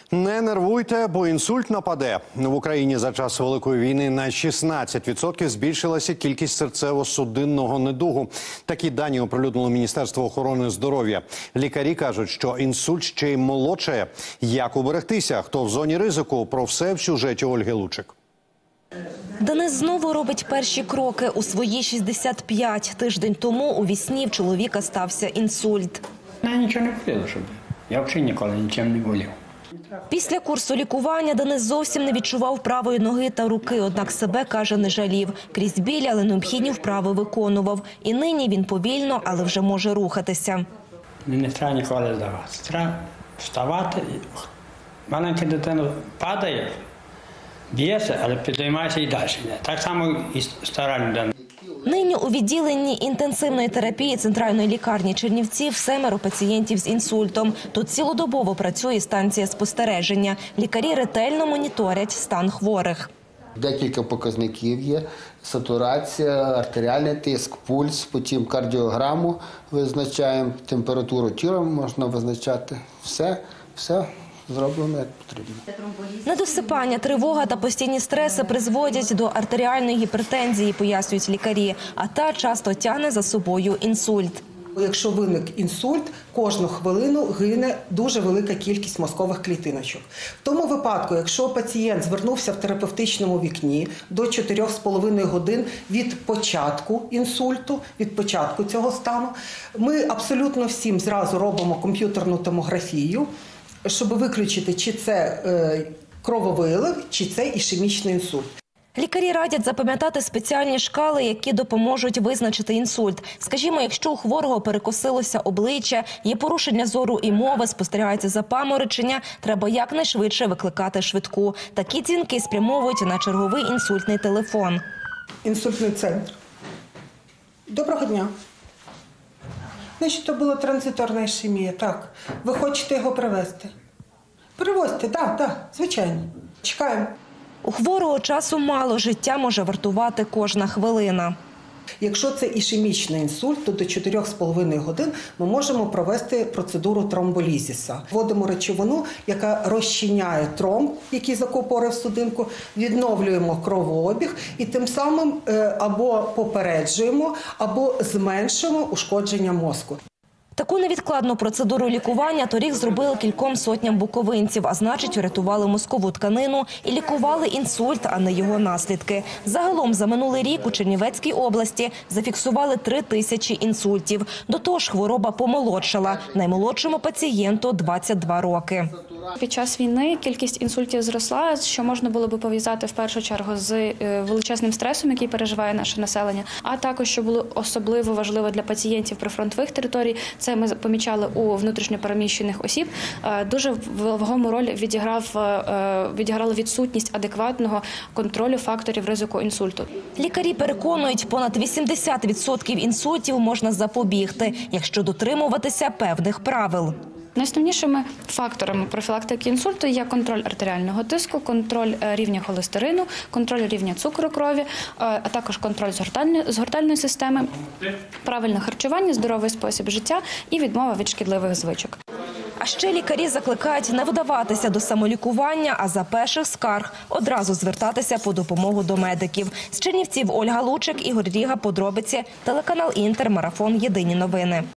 Не нервуйте, бо інсульт нападе. В Україні за час Великої війни на 16% збільшилася кількість серцево-судинного недугу. Такі дані оприлюднило Міністерство охорони здоров'я. Лікарі кажуть, що інсульт ще й молодшає. Як уберегтися? Хто в зоні ризику? Про все в сюжеті Ольги Лучик. Денис знову робить перші кроки. У свої 65. Тиждень тому у вісні в чоловіка стався інсульт. Я нічого не боліло, щоб. Я взагалі ніколи нічим не болів. Після курсу лікування Денис зовсім не відчував правої ноги та руки, однак себе, каже, не жалів. Крізь біль, але необхідні вправи виконував. І нині він повільно, але вже може рухатися. Не треба ніколи здаватися. Треба вставати. Маленька дитина падає, б'ється, але підіймається і далі. Так само і стара людина. Нині у відділенні інтенсивної терапії Центральної лікарні Чернівців 7 пацієнтів з інсультом. Тут цілодобово працює станція спостереження. Лікарі ретельно моніторять стан хворих. Декілька показників є: сатурація, артеріальний тиск, пульс, потім кардіограму визначаємо, температуру тіла можна визначати. Все зроблено як потрібно. Недосипання, тривога та постійні стреси призводять до артеріальної гіпертензії, пояснюють лікарі, а та часто тягне за собою інсульт. Якщо виник інсульт, кожну хвилину гине дуже велика кількість мозкових клітиночок. В тому випадку, якщо пацієнт звернувся в терапевтичному вікні до 4,5 годин від початку інсульту, від початку цього стану, ми абсолютно всім зразу робимо комп'ютерну томографію, щоб виключити, чи це крововилив, чи це ішемічний інсульт. Лікарі радять запам'ятати спеціальні шкали, які допоможуть визначити інсульт. Скажімо, якщо у хворого перекосилося обличчя, є порушення зору і мови, спостерігається запаморочення, треба якнайшвидше викликати швидку. Такі дзвінки спрямовують на черговий інсультний телефон. Інсультний центр. Доброго дня. Значить, то була транзиторна ішемія, так. Ви хочете його привезти? Привозьте, так, звичайно. Чекаємо. У хворого часу мало, життя може вартувати кожна хвилина. Якщо це ішемічний інсульт, то до 4,5 годин ми можемо провести процедуру тромболізіса. Вводимо речовину, яка розчиняє тромб, який закупорив судинку, відновлюємо кровообіг і тим самим або попереджуємо, або зменшуємо ушкодження мозку. Таку невідкладну процедуру лікування торік зробили кільком сотням буковинців, а значить, врятували мозкову тканину і лікували інсульт, а не його наслідки. Загалом за минулий рік у Чернівецькій області зафіксували 3000 інсультів. До того ж, хвороба помолодшала. Наймолодшому пацієнту 22 роки. Під час війни кількість інсультів зросла, що можна було би пов'язати в першу чергу з величезним стресом, який переживає наше населення, а також, що було особливо важливо для пацієнтів прифронтових територій, це ми помічали у внутрішньопереміщених осіб, дуже вагому роль відіграла відсутність адекватного контролю факторів ризику інсульту. Лікарі переконують, понад 80% інсультів можна запобігти, якщо дотримуватися певних правил. Найосновнішими факторами профілактики інсульту є контроль артеріального тиску, контроль рівня холестерину, контроль рівня цукру крові, а також контроль згортальної системи, правильне харчування, здоровий спосіб життя і відмова від шкідливих звичок. А ще лікарі закликають не вдаватися до самолікування, а за перших скарг одразу звертатися по допомогу до медиків. З Чернівців Ольга Лучик, Ігор Ріга, подробиці, телеканал Інтер, марафон «Єдині новини».